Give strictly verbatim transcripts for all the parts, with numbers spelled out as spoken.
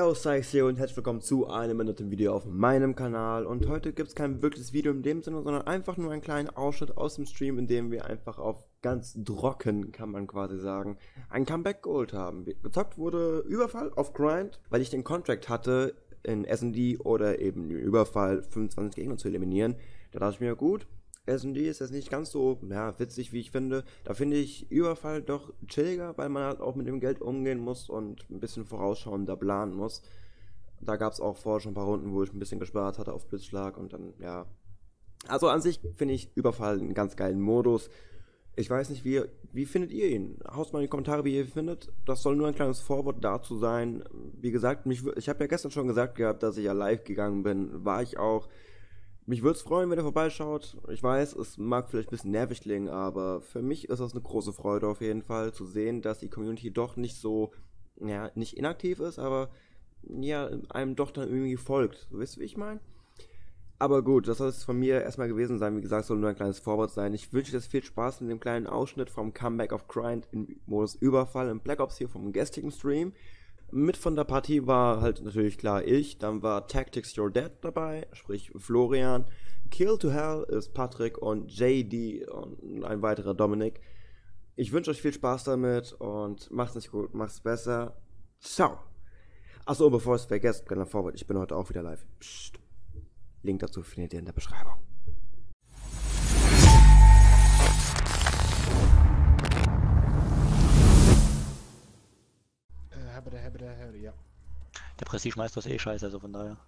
Servus, Sykes hier und herzlich willkommen zu einem neuen Video auf meinem Kanal. Und heute gibt es kein wirkliches Video in dem Sinne, sondern einfach nur einen kleinen Ausschnitt aus dem Stream, in dem wir einfach auf ganz trocken, kann man quasi sagen, ein Comeback geholt haben. Gezockt wurde Überfall auf Grind, weil ich den Contract hatte, in S und D oder eben im Überfall fünfundzwanzig Gegner zu eliminieren. Da dachte ich mir, gut, S und D ist jetzt nicht ganz so ja, witzig, wie ich finde. Da finde ich Überfall doch chilliger, weil man halt auch mit dem Geld umgehen muss und ein bisschen vorausschauender planen muss. Da gab es auch vorher schon ein paar Runden, wo ich ein bisschen gespart hatte auf Blitzschlag und dann, ja. Also an sich finde ich Überfall einen ganz geilen Modus. Ich weiß nicht, wie, wie findet ihr ihn? Haut mal in die Kommentare, wie ihr ihn findet. Das soll nur ein kleines Vorwort dazu sein. Wie gesagt, mich, ich habe ja gestern schon gesagt gehabt, dass ich ja live gegangen bin. War ich auch. Mich würde es freuen, wenn ihr vorbeischaut. Ich weiß, es mag vielleicht ein bisschen nervig klingen, aber für mich ist das eine große Freude auf jeden Fall, zu sehen, dass die Community doch nicht so, ja, nicht inaktiv ist, aber ja, einem doch dann irgendwie folgt. So, wisst ihr, wie ich meine? Aber gut, das soll es von mir erstmal gewesen sein. Wie gesagt, soll nur ein kleines Vorwort sein. Ich wünsche dir viel Spaß mit dem kleinen Ausschnitt vom Comeback of Grind im Modus Überfall im Black Ops hier vom gestrigen Stream. Mit von der Partie war halt natürlich klar ich, dann war Tactics Your Dad dabei, sprich Florian, Kill to Hell ist Patrick und J D und ein weiterer Dominik. Ich wünsche euch viel Spaß damit und macht's nicht gut, macht's besser. Ciao. Achso, bevor ich es vergesst, kleiner Vorwort, ich bin heute auch wieder live. Psst. Link dazu findet ihr in der Beschreibung. Ja. Der Prestige-Meister ist eh scheiße, also von daher.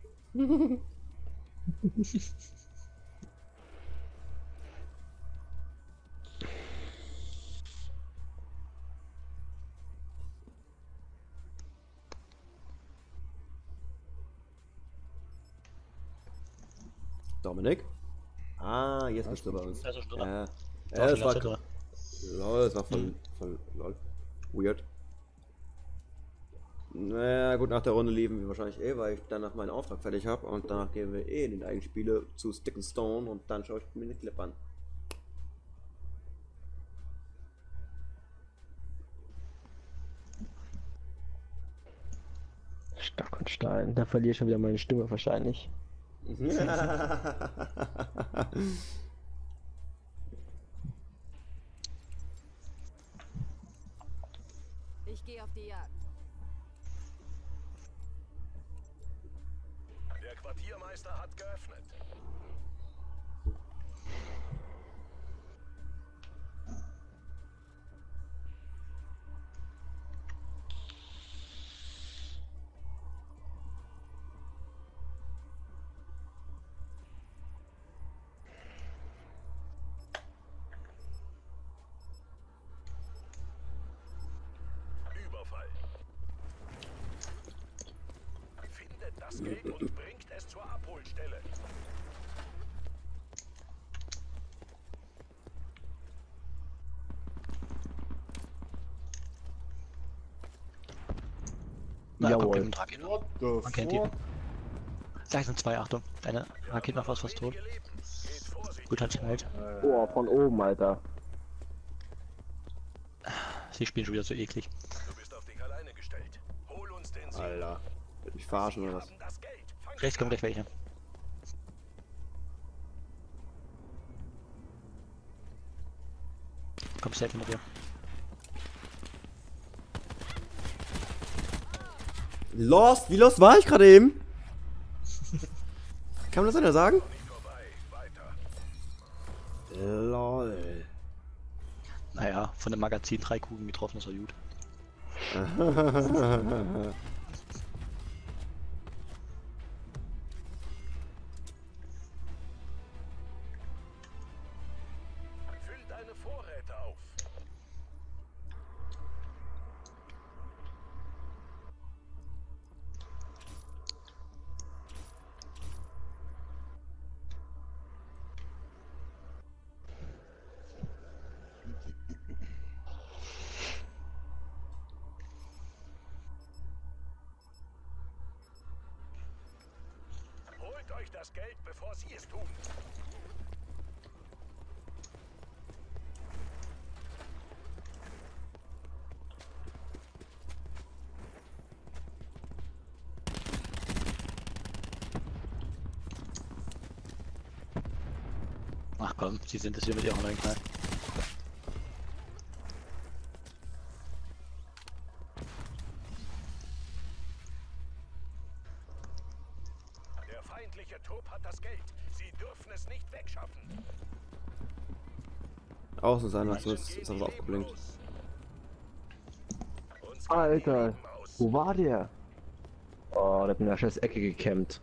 Dominik? Ah, jetzt bist du bei uns. Ja, ist er schon Ja, drin? ja, das war, drin. lol, das war voll, voll, lol, weird. Naja, gut, nach der Runde lieben wir wahrscheinlich eh, weil ich danach meinen Auftrag fertig habe und danach gehen wir eh in den eigenen Spiele zu Stick and Stone und dann schaue ich mir den Clip an. Stock und Stein, da verliere ich schon wieder meine Stimme wahrscheinlich. Ich gehe auf die Jagd. Der Quartiermeister hat geöffnet. Überfall. Findet das Geld und bringt es zur Abholstelle. Na, Jawohl. kommt mit dem Raketen. What the Man kennt ihn. fuck? Da sind zwei, Achtung. Deine Rakete macht was fast tot. Wenige Leben. Geht vorsichtig. Gut, halt schnell. Oh, von oben, Alter. Sie spielen schon wieder so eklig. Du bist auf dich alleine gestellt. Hol uns den Sieg. Alter, will mich verarschen Wir oder was? haben das Geld. Fang Rechts kommen gleich welche. Komm, safe mit dir. Lost? Wie lost war ich gerade eben? Kann man das einer sagen? nicht vorbei. Weiter. Lol. Naja, von dem Magazin drei Kugeln getroffen, ist ja gut. Füll deine Vorräte auf. Holt euch das Geld, bevor sie es tun. Ach komm, sie sind es hier mit ihrem neuen Knall. Der feindliche Trupp hat das Geld. Sie dürfen es nicht wegschaffen. Außen sein lassen, ist, ist aber aufgeblinkt. Uns gehen die Alter, Leben aus. wo war der? Oh, der hat in der scheiß Ecke gecampt.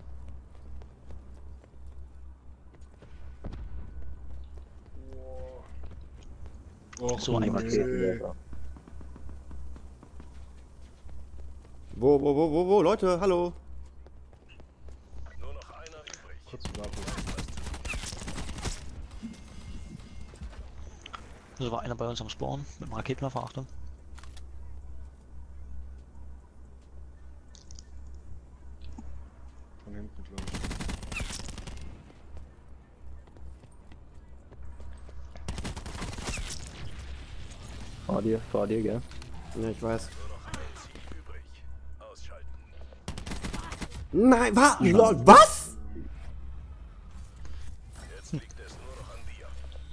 Oh, So ein Raketenwerfer. Wo, wo, wo, wo, wo, Leute, hallo. Nur noch einer übrig. kurz warten. So war einer bei uns am Spawn mit einem Raketenwerfer, Achtung. Von hinten, glaube ich. Vor dir, vor dir, gell? Ja, ich weiß. Nur noch ein Ziel übrig. Ausschalten. Nein, was? Lol, was? Jetzt liegt es nur noch an dir.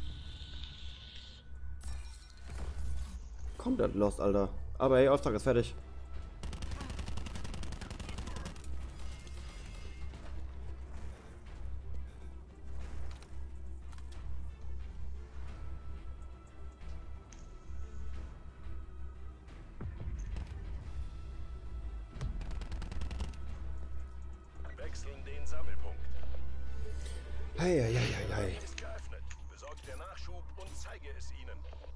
Komplett lost, Alter. Aber ey, Auftrag ist fertig. Wechseln den Sammelpunkt. Hey, hey, hey, hey, hey. Ist geöffnet. Besorgt der Nachschub und zeige es ihnen.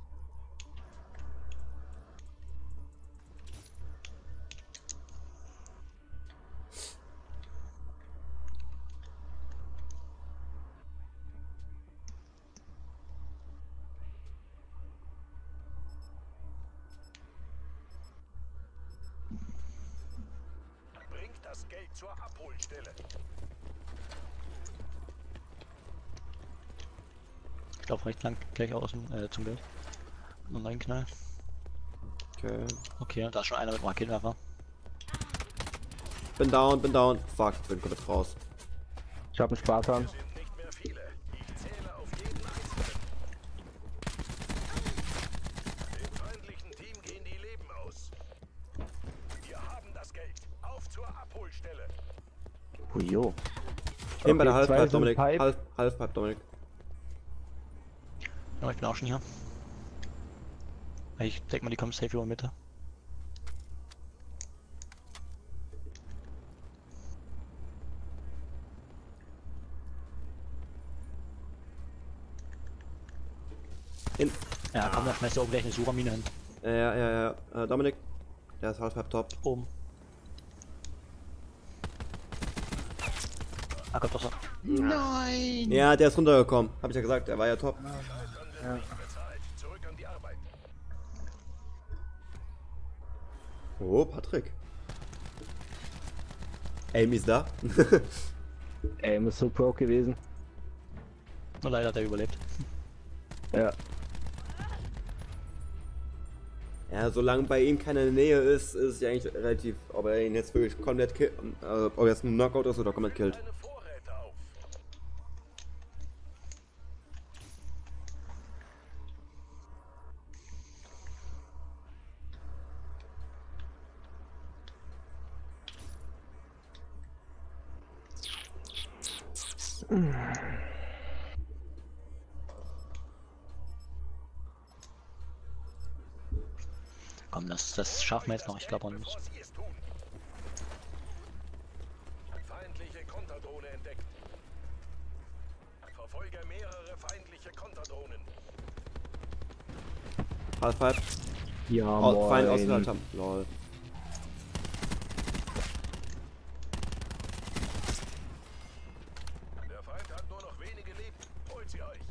Bringt das Geld zur Abholstelle. Ich laufe recht lang gleich außen äh, zum Bild. Noch einen Knall. Okay. Okay, da ist schon einer mit dem Raketenwerfer. Bin down, bin down. Fuck, bin komplett raus. Ich hab einen Spartan. Es sind nicht mehr viele. Ich zähle auf jeden Einzelnen. Dem feindlichen Team gehen die Leben aus. Wir haben das Geld. Auf zur Abholstelle. Hujo. Hin bei der Okay, zwei Halfpipe, sind Dominik. Pipe. Half, Halfpipe, Dominik. Ja, ich bin auch schon hier. Ich denke mal, die kommen safe über Mitte. In. Ja, komm, da schmeißt du oben gleich eine Suramine hin. Ja, ja, ja, ja. Äh, Dominik. Der ist Halfpipe top. Oben. Ah Gott, doch so. Nein! Ja, der ist runtergekommen. Hab ich ja gesagt, der war ja top. Ja. Bezahlt. Zurück an die Arbeit. Oh, Patrick. Amy ist da. Ey, ist so broke gewesen. Nur leider hat er überlebt. Ja. Ja, solange bei ihm keine Nähe ist, ist es ja eigentlich relativ, ob er ihn jetzt wirklich komplett killt, äh, ob er jetzt ein Knockout ist oder komplett killt. Deine Vorräte auf. Komm, das, das schaffen wir jetzt noch, ich glaube an uns. Bevor sie es tun. Feindliche Konterdrohne entdeckt. Verfolge mehrere feindliche Konterdrohnen. Halfpipe. Ja, Oh, Feind moin. ausgehört haben. Lol. Der Feind hat nur noch wenige Leben. Holt sie euch.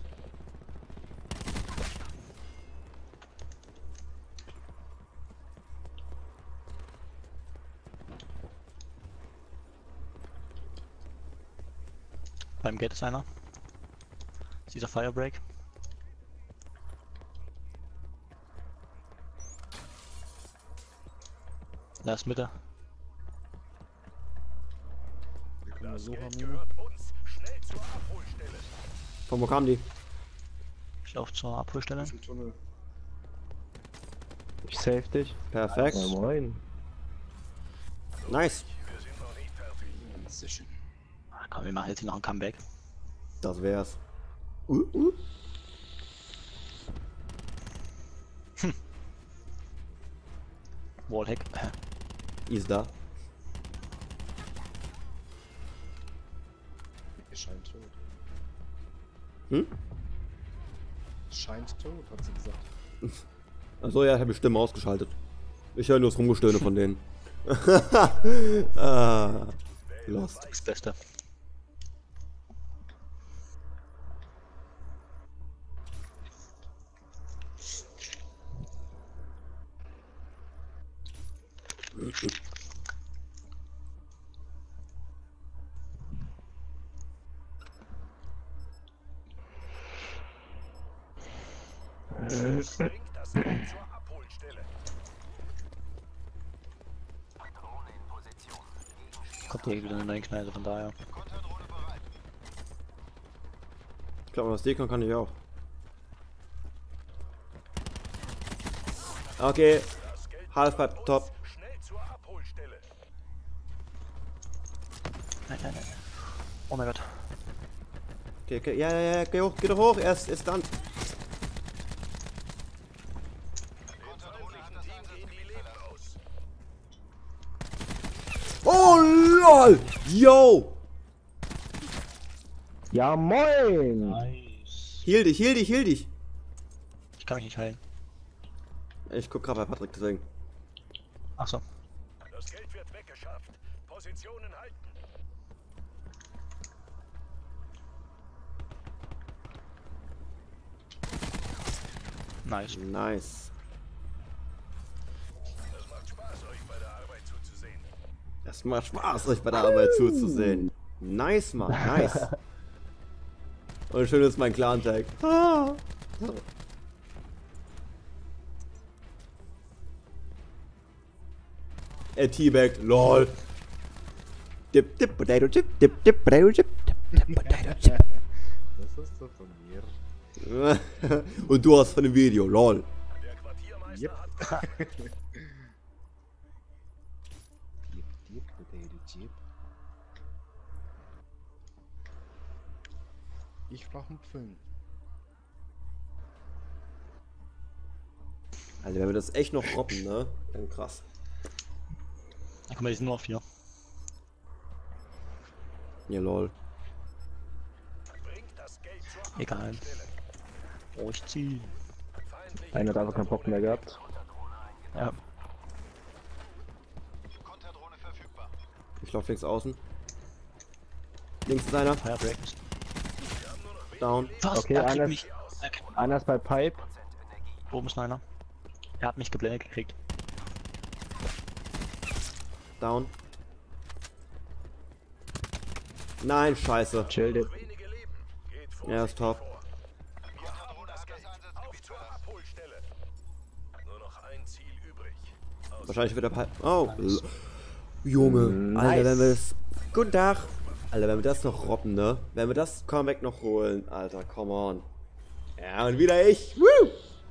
Beim Gate ist einer. Ist dieser Firebreak. Da ist Mitte. Wir können Das so Geld haben. gehört uns. Schnell zur Abholstelle. Von wo kamen die? Ich laufe zur Abholstelle. Das ist ein Tunnel. Ich save dich. Perfekt. Ja, moin. Nice. Wir sind noch nicht fertig. Sehr schön. Ah, komm, wir machen jetzt hier noch ein Comeback. Das wär's. Uh, uh. Wallhack. Ist da. Er scheint tot. Hm? Scheint tot, hat sie gesagt. Achso, ja, ich habe die Stimme ausgeschaltet. Ich höre nur das Rumgestöhne von denen. ah, lost. Das Beste. Bringt das Geld zur Abholstelle. Kommt hier wieder eine neue Kneipe, von daher. Ich glaube, was Dekon kann ich auch. Okay, Das Geld Halfpipe top. schnell zur Abholstelle. Nein, nein, nein. Oh mein Gott. Okay, okay, ja, ja, ja, geh hoch, geh doch hoch, er ist, ist dann. Dem feindlichen Team gehen die Leben aus. Oh lol! Yo! Ja, moin! Nice. Heal dich, heal dich, heal dich! Ich kann mich nicht heilen. Ich guck gerade bei Patrick, deswegen. Achso. Das Geld wird weggeschafft. Positionen halten. Nice. Nice. Es macht Spaß, euch bei der Arbeit zuzusehen. Es macht Spaß, euch bei der Arbeit zuzusehen. Nice, Mann, nice. Und schön ist mein Clan-Tag. Ah. Er teabagt, lol. Dip, dip, potato chip, dip, dip, potato chip, dip, dip, potato chip. Das ist doch von mir. Und du hast von dem Video, lol. Der Quartiermeister Yep. hat Dip, dip, potato chip. Ich brauche einen Pfund. Also wenn wir das echt noch robben, ne? Dann krass. Dann kommen wir jetzt nur auf vier. Ja, lol. bringt das Geld zur Egal. Abholstelle. Oh, ich zieh. Feindliche Einer hat einfach keinen Bock mehr gehabt. Ja. Ich lauf links außen. Links ist einer. Firebreak. Down. Was? Okay, er kriegt einer- mich. Er kriegt- Einer ist bei Pipe. Oben ist noch einer. Er hat mich geblendet gekriegt. Down. Nein, scheiße. Chill, der. wenige Leben. Geht vor. Er ist top. Wir haben das Geld. Auf zur Abholstelle. Nur noch ein Ziel übrig. Aus Wahrscheinlich wird er Pipe. Oh. l- Junge. Nice. Alter, wenn wir das. Guten Tag. Alter, wenn wir das noch robben, ne? Wenn wir das Comeback noch holen. Alter, come on. Ja, und wieder ich. Woo!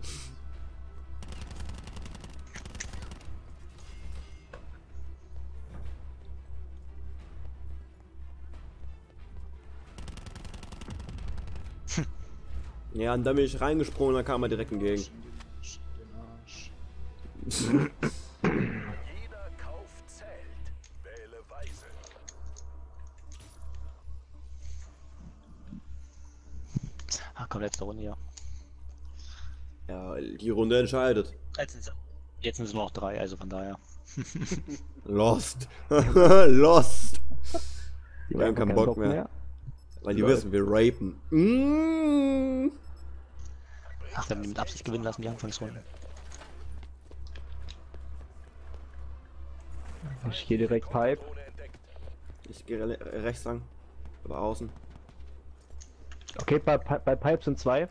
Ja, und dann bin ich reingesprungen und dann kam er direkt entgegen. Den Arsch. jeder Kauf zählt. Wähle weise. Ach komm, letzte Runde, ja. Ja, die Runde entscheidet. Jetzt sind, jetzt sind es nur noch drei, also von daher. Lost. Lost. Die Wir haben keinen Bock mehr. Weil die Lol. wissen, wir rapen. Mm. Ach, wir haben die mit Absicht gewinnen lassen, die Anfangsrunde. Ich gehe direkt Pipe. Ohne entdeckt. Ich gehe re rechts lang. Aber außen. Okay, bei, Pi- bei Pipe sind zwei.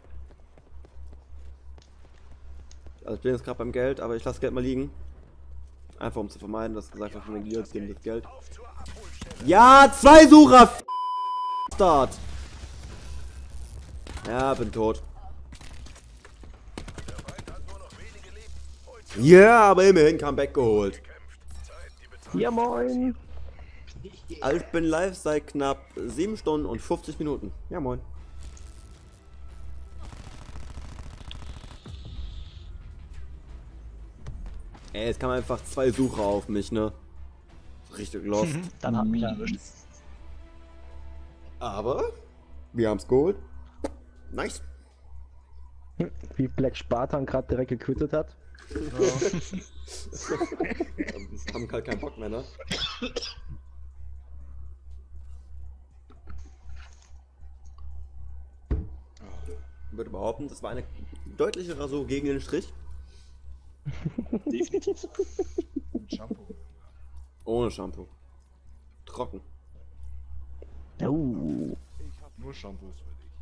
Also ich bin jetzt gerade beim Geld, aber ich lasse Geld mal liegen. Einfach um zu vermeiden, dass gesagt wird, von den Guilds geben das Geld. Auf zur Abholstelle. Ja, zwei Sucher! F- Start! Ja, bin tot. Ja, aber immerhin Comeback geholt. Gekämpft. Zeit, die Bezahlung Ja moin. Also ich bin live seit knapp sieben Stunden und fünfzig Minuten. Ja moin. Ey, jetzt kam einfach zwei Sucher auf mich, ne? Richtig lost. Dann hat mich erwischt. Aber wir haben's geholt. Nice. Wie Black Spartan gerade direkt gequittet hat. Haben halt keinen Bock mehr, ne? Ich würde behaupten, das war eine deutliche Rasur gegen den Strich. Definitiv. Mit Shampoo. Ohne Shampoo. Trocken. Oh. Ich hab nur Shampoos für dich.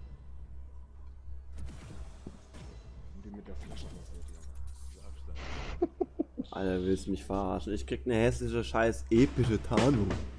Und die mit der Flasche rasiert, Junge. Dieser Abstand. Alter, willst du mich verarschen? Ich krieg eine hässliche scheiß epische Tarnung.